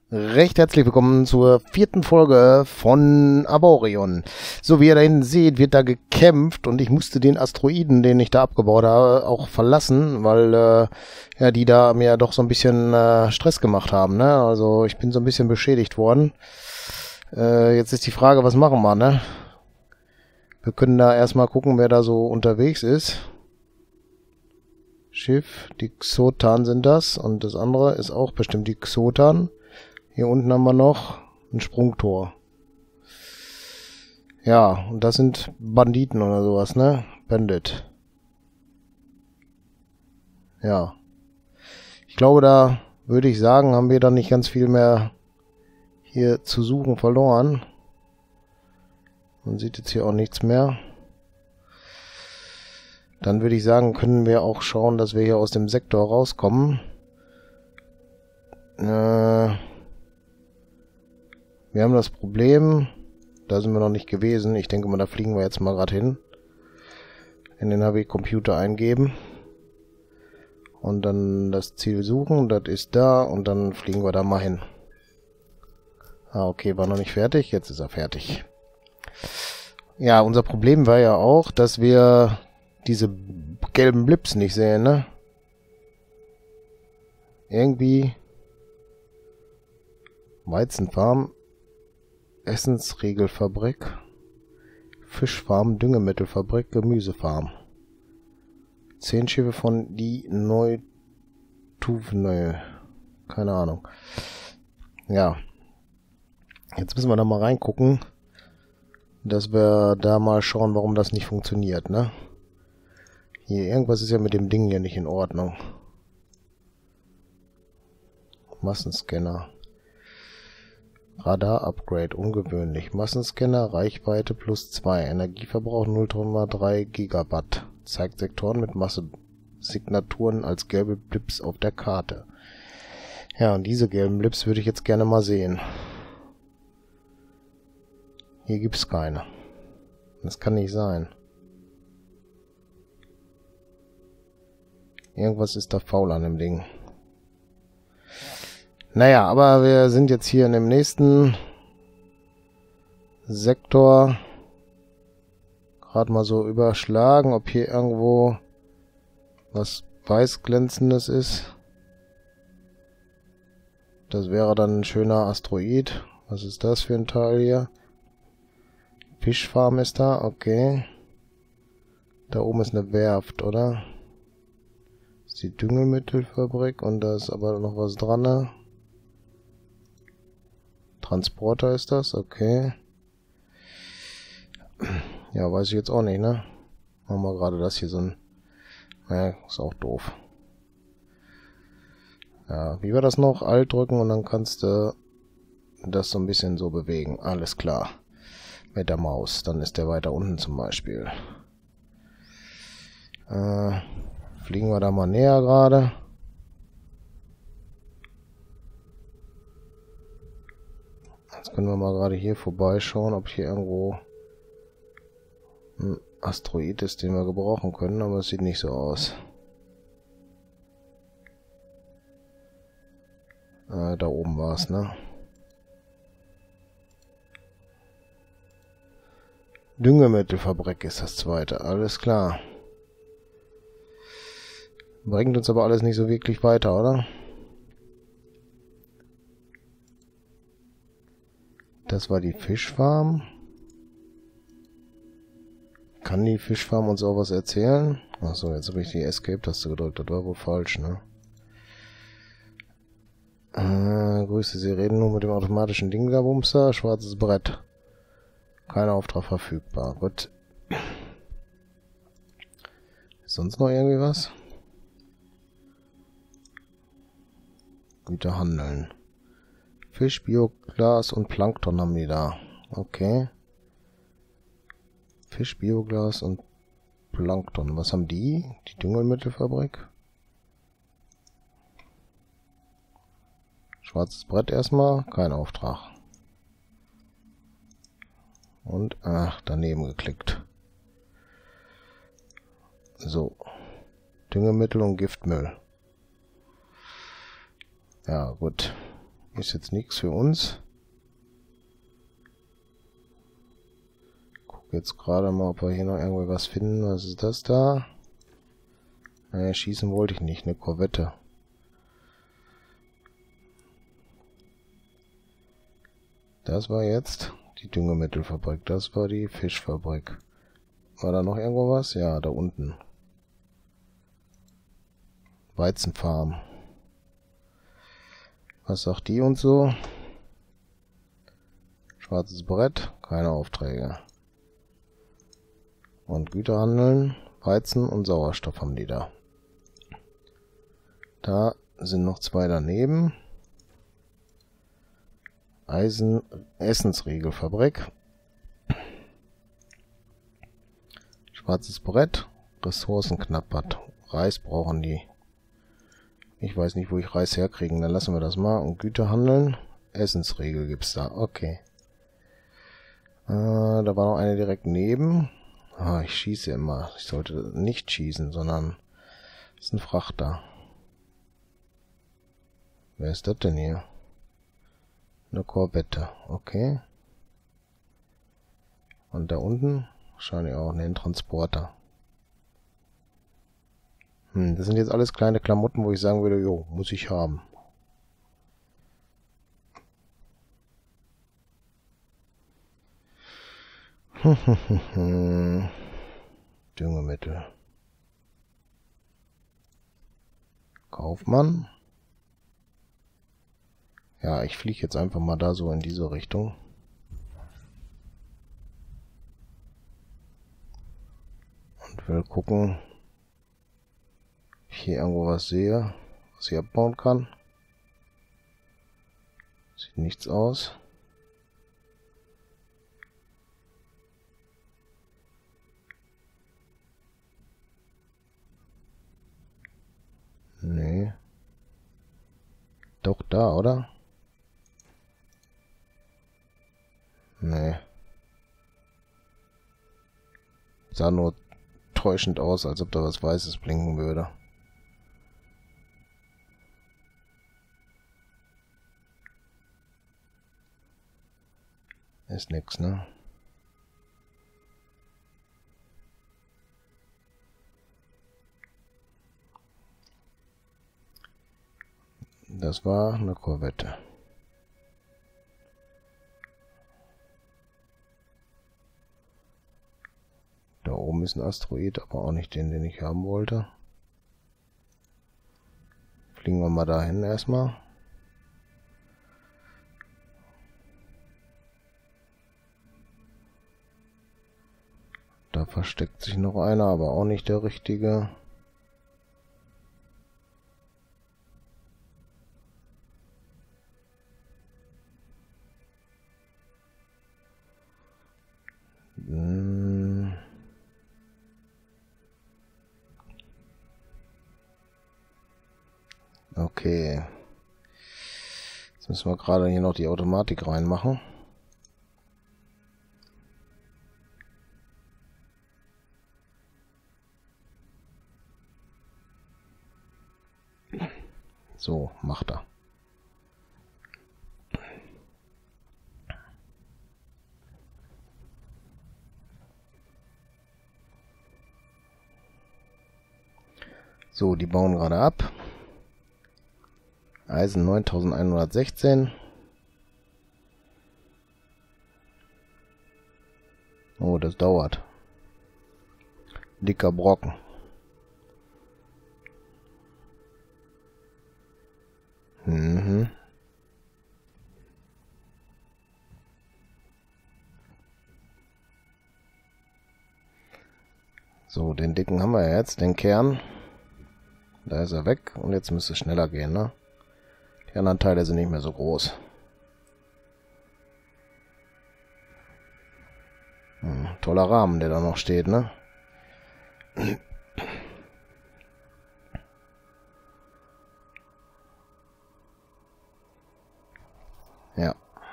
Recht herzlich willkommen zur 4. Folge von Arborion. So wie ihr da hinten seht, wird da gekämpft und ich musste den Asteroiden, den ich da abgebaut habe, auch verlassen, weil ja die da mir doch so ein bisschen Stress gemacht haben, ne? Also ich bin so ein bisschen beschädigt worden. Jetzt ist die Frage, was machen wir, ne? Wir können da erstmal gucken, wer da so unterwegs ist. Schiff, die Xotan sind das und das andere ist auch bestimmt die Xotan. Hier unten haben wir noch ein Sprungtor. Ja, und das sind Banditen oder sowas, ne? Bandit. Ja. Ich glaube, da würde ich sagen, haben wir dann nicht ganz viel mehr hier zu suchen verloren. Man sieht jetzt hier auch nichts mehr. Dann würde ich sagen, können wir auch schauen, dass wir hier aus dem Sektor rauskommen. Wir haben das Problem, da sind wir noch nicht gewesen. Ich denke mal, da fliegen wir jetzt mal gerade hin. In den HW-Computer eingeben. Und dann das Ziel suchen. Das ist da und dann fliegen wir da mal hin. Ah, okay, war noch nicht fertig. Jetzt ist er fertig. Ja, unser Problem war ja auch, dass wir diese gelben Blips nicht sehen, ne? Irgendwie Weizenfarm, Essensriegelfabrik, Fischfarm, Düngemittelfabrik, Gemüsefarm. 10 Schiffe von die Neutuvnö. Keine Ahnung. Ja. Jetzt müssen wir da mal reingucken, dass wir da mal schauen, warum das nicht funktioniert, ne? Hier, irgendwas ist ja mit dem Ding hier nicht in Ordnung. Massenscanner. Radar-Upgrade, ungewöhnlich. Massenscanner, Reichweite +2. Energieverbrauch 0,3 Gigawatt. Zeigt Sektoren mit Masse-Signaturen als gelbe Blips auf der Karte. Ja, und diese gelben Blips würde ich jetzt gerne mal sehen. Hier gibt es keine. Das kann nicht sein. Irgendwas ist da faul an dem Ding. Naja, aber wir sind jetzt hier in dem nächsten Sektor. Gerade mal so überschlagen, ob hier irgendwo was Weißglänzendes ist. Das wäre dann ein schöner Asteroid. Was ist das für ein Teil hier? Fischfarm ist da, okay. Da oben ist eine Werft, oder? Das ist die Düngemittelfabrik und da ist aber noch was dran, ne? Transporter ist das, okay. Ja, weiß ich jetzt auch nicht, ne? Machen wir gerade das hier so ein... Naja, ist auch doof. Ja, wie war das noch? Alt drücken und dann kannst du das so ein bisschen so bewegen. Alles klar. Mit der Maus. Dann ist der weiter unten zum Beispiel. Fliegen wir da mal näher gerade. Jetzt können wir mal gerade hier vorbeischauen, ob hier irgendwo ein Asteroid ist, den wir gebrauchen können, aber es sieht nicht so aus. Da oben war es, ne? Düngemittelfabrik ist das zweite, alles klar. Bringt uns aber alles nicht so wirklich weiter, oder? Das war die Fischfarm. Kann die Fischfarm uns auch was erzählen? Achso, jetzt habe ich die Escape-Taste gedrückt. Das war wohl falsch, ne? Grüße, Sie reden nur mit dem automatischen Dinglerbumster. Schwarzes Brett. Kein Auftrag verfügbar. Gut. Ist sonst noch irgendwie was? Güter handeln. Fisch, Bioglas und Plankton haben die da. Okay. Fisch, Bioglas und Plankton. Was haben die? Die Düngemittelfabrik. Schwarzes Brett erstmal. Kein Auftrag. Und, ach, daneben geklickt. So. Düngemittel und Giftmüll. Ja, gut. Ist jetzt nichts für uns. Guck jetzt gerade mal, ob wir hier noch irgendwo was finden. Was ist das da? Naja, schießen wollte ich nicht. Eine Korvette. Das war jetzt die Düngemittelfabrik. Das war die Fischfabrik. War da noch irgendwo was? Ja, da unten. Weizenfarm. Was sagt die und so? Schwarzes Brett, keine Aufträge. Und Güterhandeln, Weizen und Sauerstoff haben die da. Da sind noch zwei daneben. Essensriegelfabrik. Schwarzes Brett, Ressourcenknappheit. Reis brauchen die. Ich weiß nicht, wo ich Reis herkriegen. Dann lassen wir das mal. Und Güterhandeln. Essensriegel gibt's da. Okay. Da war noch eine direkt neben. Ah, ich schieße immer. Ich sollte nicht schießen, sondern... Das ist ein Frachter. Wer ist das denn hier? Eine Korvette. Okay. Und da unten wahrscheinlich auch ein Transporter. Das sind jetzt alles kleine Klamotten, wo ich sagen würde, jo, muss ich haben. Düngemittel. Kaufmann. Ja, ich fliege jetzt einfach mal da so in diese Richtung. Und will gucken, ob ich hier irgendwo was sehe, was ich abbauen kann. Sieht nichts aus. Nee. Doch da, oder? Nee. Sah nur täuschend aus, als ob da was Weißes blinken würde. Ist nix, ne? Das war eine Korvette. Da oben ist ein Asteroid, aber auch nicht den, den ich haben wollte. Fliegen wir mal dahin erstmal. Da versteckt sich noch einer, aber auch nicht der richtige. Okay. Jetzt müssen wir gerade hier noch die Automatik reinmachen. So, macht er. So, die bauen gerade ab. Eisen 9116. Oh, das dauert. Dicker Brocken. So, den dicken haben wir jetzt, den Kern. Da ist er weg und jetzt müsste es schneller gehen, ne? Die anderen Teile sind nicht mehr so groß. Toller Rahmen, der da noch steht, ne? Ja.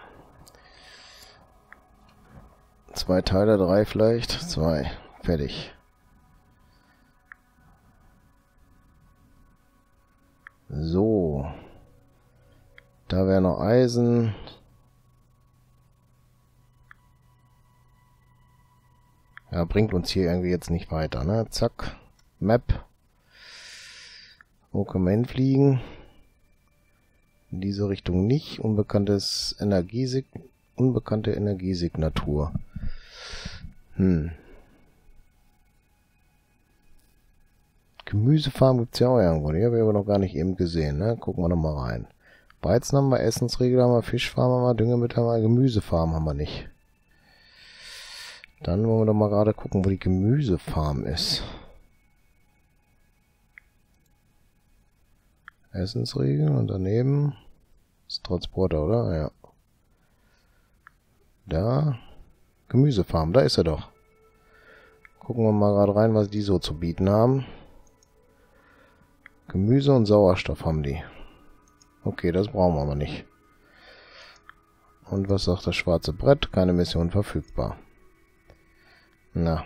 2 Teile, 3 vielleicht. 2. Fertig. So. Da wäre noch Eisen. Ja, bringt uns hier irgendwie jetzt nicht weiter, ne? Zack. Map. Wo können wir hinfliegen? In diese Richtung nicht. Unbekannte Energiesignatur. Gemüsefarm gibt es ja auch irgendwo. Die habe ich aber noch gar nicht eben gesehen, ne? Gucken wir noch mal rein. Weizen haben wir, Essensregel haben wir, Fischfarm haben wir, Düngemittel haben wir, Gemüsefarm haben wir nicht. Dann wollen wir doch mal gerade gucken, wo die Gemüsefarm ist. Essensregel und daneben ist Transporter, oder? Ja. Da. Gemüsefarm, da ist er doch. Gucken wir mal gerade rein, was die so zu bieten haben. Gemüse und Sauerstoff haben die. Okay, das brauchen wir aber nicht. Und was sagt das schwarze Brett? Keine Mission verfügbar. Na.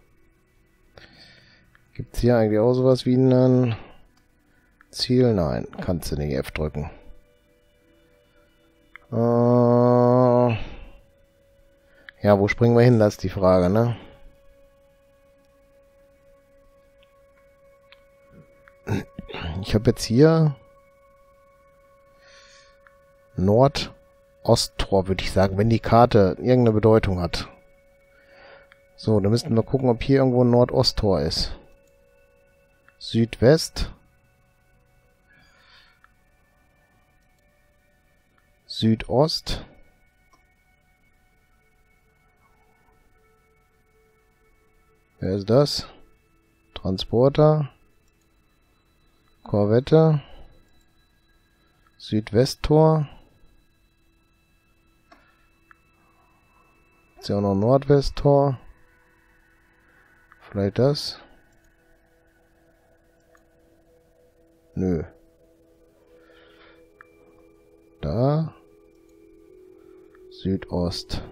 Gibt es hier eigentlich auch sowas wie ein Ziel? Nein, kannst du nicht F drücken. Ja, wo springen wir hin? Das ist die Frage, ne? Ich habe jetzt hier Nord-Ost-Tor, würde ich sagen, wenn die Karte irgendeine Bedeutung hat. So, dann müssten wir gucken, ob hier irgendwo ein Nord-Ost-Tor ist. Südwest. Südost. Wer ist das? Transporter. Korvette. Südwesttor. Ist ja auch noch Nordwesttor. Vielleicht das? Nö. Da. Südost.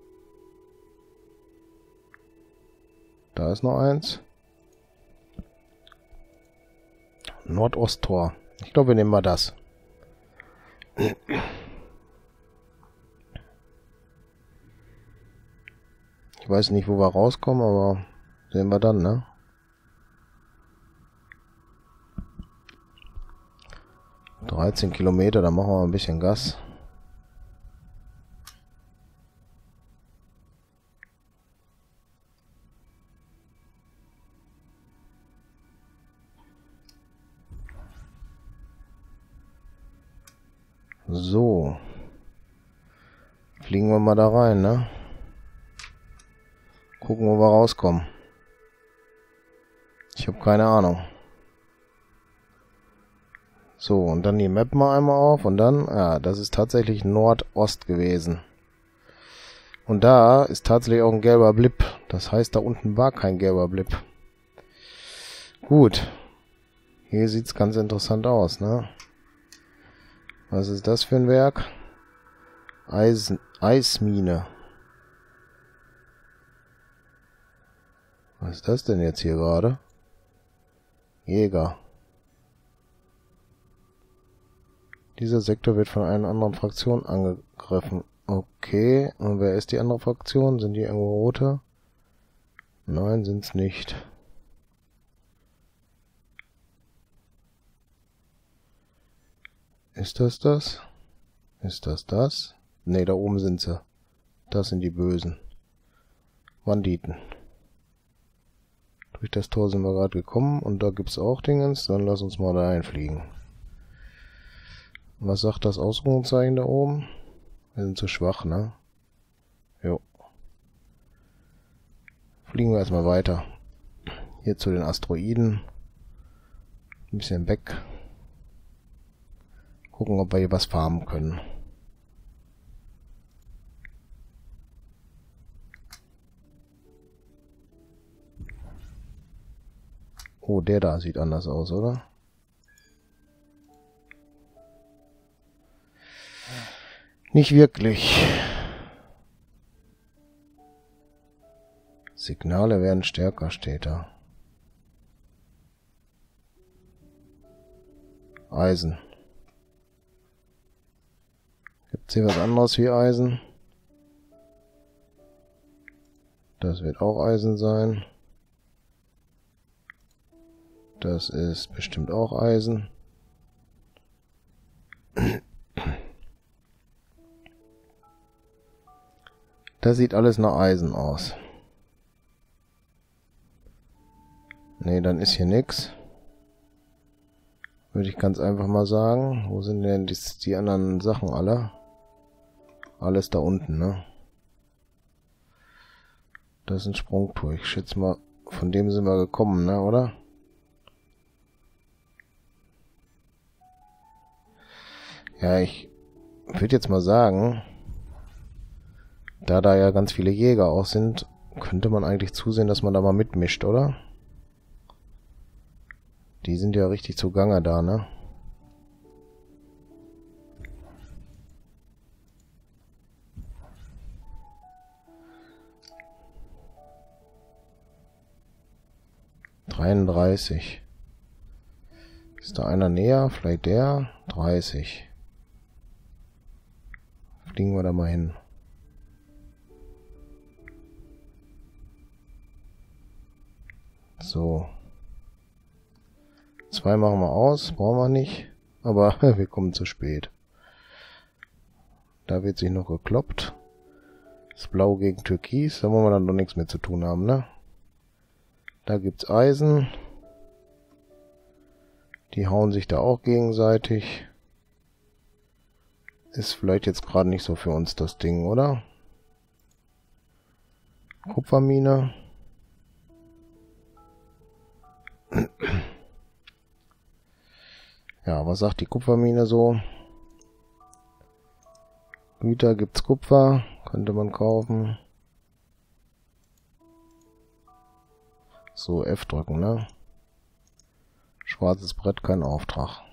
Da ist noch eins. Nordosttor. Ich glaube, wir nehmen mal das. Ich weiß nicht, wo wir rauskommen, aber sehen wir dann, ne? ...13 Kilometer, da machen wir ein bisschen Gas. So. Fliegen wir mal da rein, ne? Gucken, wo wir rauskommen. Ich habe keine Ahnung. So, und dann die Map mal einmal auf und dann, ja, das ist tatsächlich Nordost gewesen. Und da ist tatsächlich auch ein gelber Blip. Das heißt, da unten war kein gelber Blip. Gut. Hier sieht's ganz interessant aus, ne? Was ist das für ein Werk? Eismine. Was ist das denn jetzt hier gerade? Jäger. Dieser Sektor wird von einer anderen Fraktion angegriffen. Okay, und wer ist die andere Fraktion? Sind die irgendwo rote? Nein, sind's nicht. Ist das das? Ist das das? Ne, da oben sind sie. Das sind die Bösen. Banditen. Durch das Tor sind wir gerade gekommen und da gibt's auch Dingens. Dann lass uns mal da einfliegen. Was sagt das Ausrufungszeichen da oben? Wir sind zu schwach, ne? Jo. Fliegen wir erstmal weiter. Hier zu den Asteroiden. Ein bisschen weg. Gucken, ob wir hier was farmen können. Oh, der da sieht anders aus, oder? Nicht wirklich. Signale werden stärker, steht da. Eisen. Gibt es hier was anderes wie Eisen? Das wird auch Eisen sein. Das ist bestimmt auch Eisen. Das sieht alles nach Eisen aus. Ne, dann ist hier nichts. Würde ich ganz einfach mal sagen. Wo sind denn die anderen Sachen alle? Alles da unten, ne? Das ist ein Sprungtor. Ich schätze mal, von dem sind wir gekommen, ne, oder? Ja, ich würde jetzt mal sagen, da ja ganz viele Jäger auch sind, könnte man eigentlich zusehen, dass man da mal mitmischt, oder? Die sind ja richtig zugange da, ne? (33) Ist da einer näher? Vielleicht der? 30. Fliegen wir da mal hin. So. 2 machen wir aus. Brauchen wir nicht. Aber wir kommen zu spät. Da wird sich noch gekloppt. Das Blau gegen Türkis. Da wollen wir dann noch nichts mehr zu tun haben, ne? Da gibt's Eisen. Die hauen sich da auch gegenseitig. Ist vielleicht jetzt gerade nicht so für uns das Ding, oder? Kupfermine. Ja, was sagt die Kupfermine so? Güter gibt's Kupfer. Könnte man kaufen. So, F drücken, ne? Schwarzes Brett, kein Auftrag.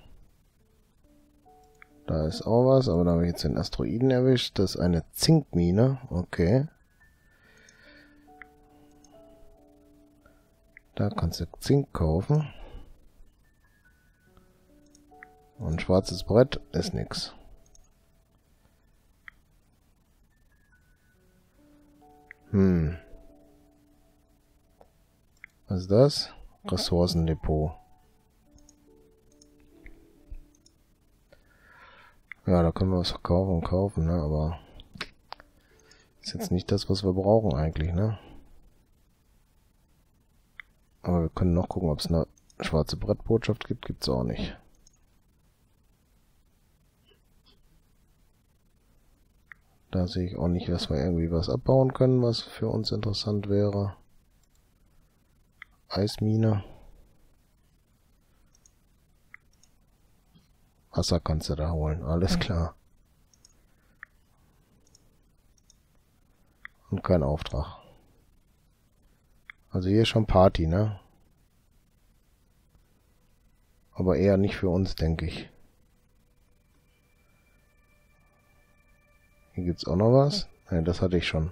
Da ist auch was, aber da habe ich jetzt den Asteroiden erwischt. Das ist eine Zinkmine. Okay. Da kannst du Zink kaufen. Und schwarzes Brett ist nix. Was ist das? Ressourcendepot. Ja, da können wir was verkaufen und kaufen, ne? Aber ist jetzt nicht das, was wir brauchen eigentlich, ne? Aber wir können noch gucken, ob es eine schwarze Brettbotschaft gibt. Gibt es auch nicht. Da sehe ich auch nicht, dass wir irgendwie was abbauen können, was für uns interessant wäre. Eismine. Wasser kannst du da holen, alles klar. Und kein Auftrag. Also hier ist schon Party, ne? Aber eher nicht für uns, denke ich. Hier gibt's auch noch was. Ne, das hatte ich schon.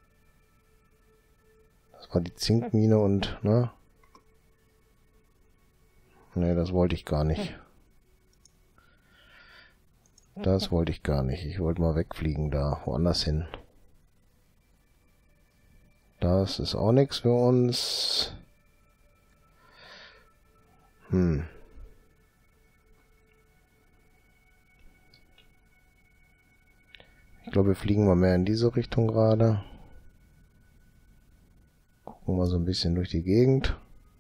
Das war die Zinkmine und, ne? Ne, das wollte ich gar nicht. Das wollte ich gar nicht. Ich wollte mal wegfliegen da, woanders hin. Das ist auch nichts für uns. Ich glaube, wir fliegen mal mehr in diese Richtung gerade. Gucken wir so ein bisschen durch die Gegend.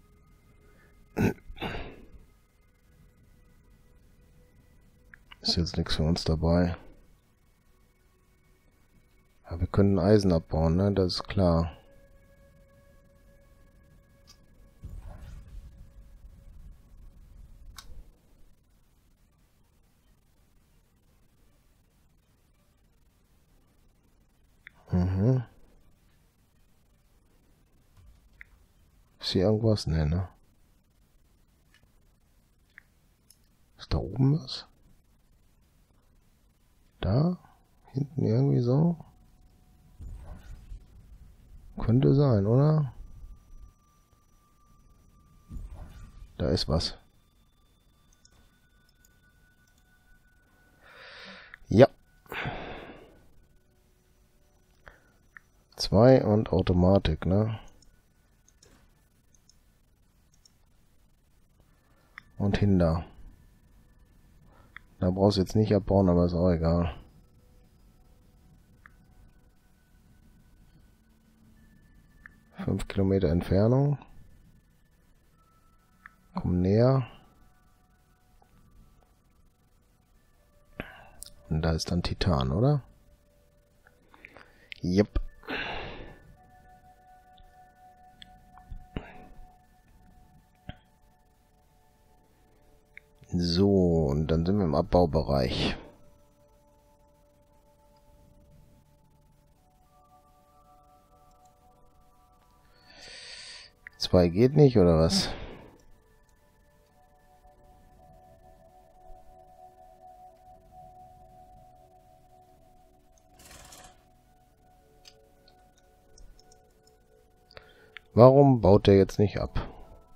Ist jetzt nichts für uns dabei. Ja, wir können Eisen abbauen, ne? Das ist klar. Ist hier irgendwas? Ne, ne? Ist da oben was? Da? Hinten irgendwie so? Könnte sein, oder? Da ist was. Ja. 2 und Automatik, ne? Und Hinder. Da brauchst du jetzt nicht abbauen, aber ist auch egal. Fünf Kilometer Entfernung. Komm näher. Und da ist dann Titan, oder? Yep. So, und dann sind wir im Abbaubereich. Zwei geht nicht, oder was? Warum baut der jetzt nicht ab?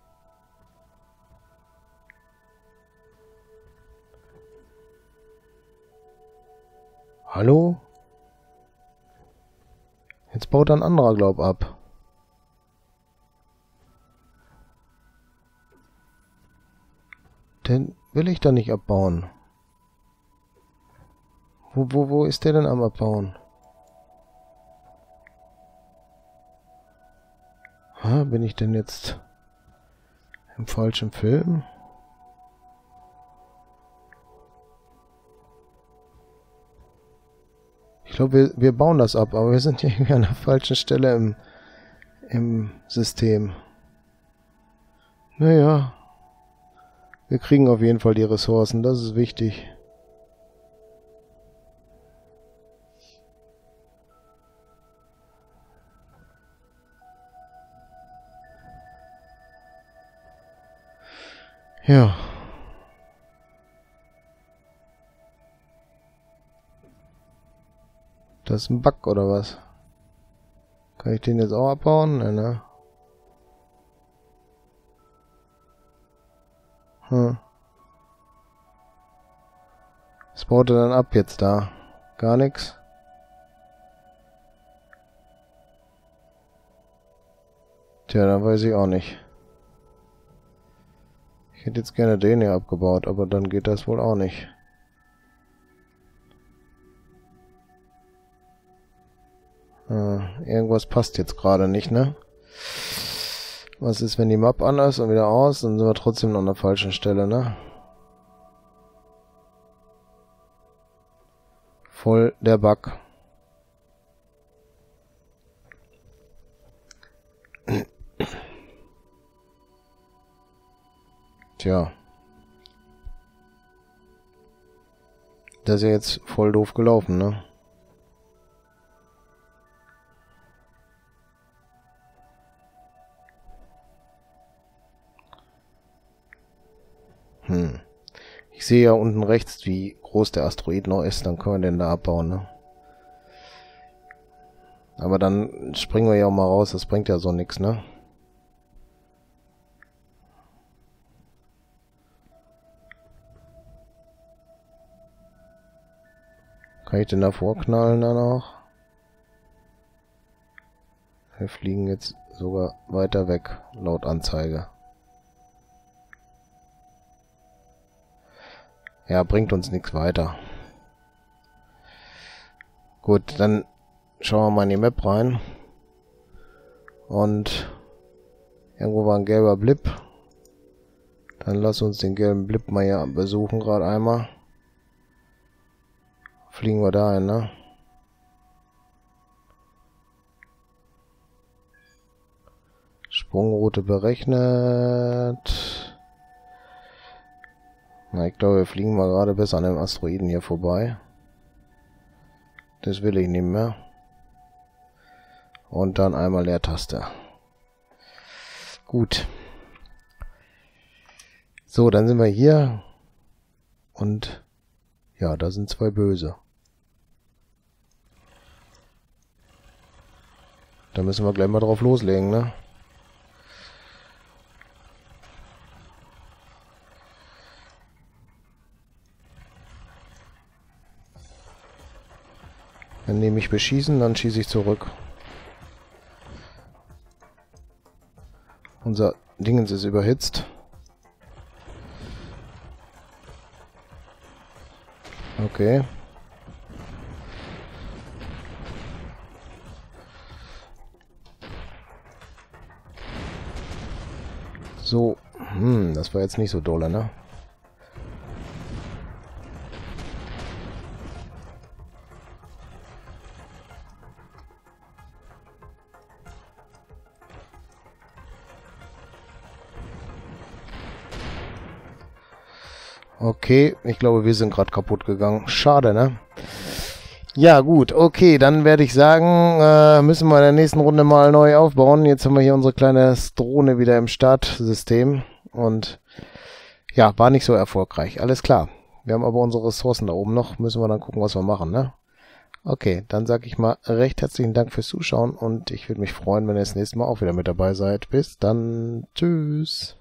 Hallo? Jetzt baut ein anderer, glaub, ab. Den will ich da nicht abbauen. Wo ist der denn am Abbauen? Ha, bin ich denn jetzt im falschen Film? Ich glaube, wir bauen das ab, aber wir sind ja irgendwie an der falschen Stelle im System. Naja. Wir kriegen auf jeden Fall die Ressourcen, das ist wichtig. Ja. Das ist ein Bug, oder was? Kann ich den jetzt auch abbauen? Nein, ne? Was baut er dann ab jetzt da? Gar nichts? Tja, dann weiß ich auch nicht. Ich hätte jetzt gerne den hier abgebaut, aber dann geht das wohl auch nicht. Irgendwas passt jetzt gerade nicht, ne? Was ist, wenn die Map an ist und wieder aus? Dann sind wir trotzdem noch an der falschen Stelle, ne? Voll der Bug. Tja. Das ist ja jetzt voll doof gelaufen, ne? Ich sehe ja unten rechts, wie groß der Asteroid noch ist, dann können wir den da abbauen, ne? Aber dann springen wir ja auch mal raus, das bringt ja so nichts, ne? Kann ich den da vorknallen dann auch? Wir fliegen jetzt sogar weiter weg, laut Anzeige. Ja, bringt uns nichts weiter. Gut, dann schauen wir mal in die Map rein. Und irgendwo war ein gelber Blip. Dann lass uns den gelben Blip mal hier besuchen, gerade einmal. Fliegen wir da hin, ne? Sprungroute berechnet. Na, ich glaube, wir fliegen mal gerade bis an dem Asteroiden hier vorbei. Das will ich nicht mehr. Und dann einmal Leertaste. Gut. So, dann sind wir hier. Und ja, da sind zwei Böse. Da müssen wir gleich mal drauf loslegen, ne? Wenn die mich beschießen, dann schieße ich zurück. Unser Dingens ist überhitzt. Okay. So. Das war jetzt nicht so dolle, ne? Okay, ich glaube, wir sind gerade kaputt gegangen. Schade, ne? Ja, gut. Okay, dann werde ich sagen, müssen wir in der nächsten Runde mal neu aufbauen. Jetzt haben wir hier unsere kleine Drohne wieder im Startsystem. Und ja, war nicht so erfolgreich. Alles klar. Wir haben aber unsere Ressourcen da oben noch. Müssen wir dann gucken, was wir machen, ne? Okay, dann sage ich mal recht herzlichen Dank fürs Zuschauen. Und ich würde mich freuen, wenn ihr das nächste Mal auch wieder mit dabei seid. Bis dann. Tschüss.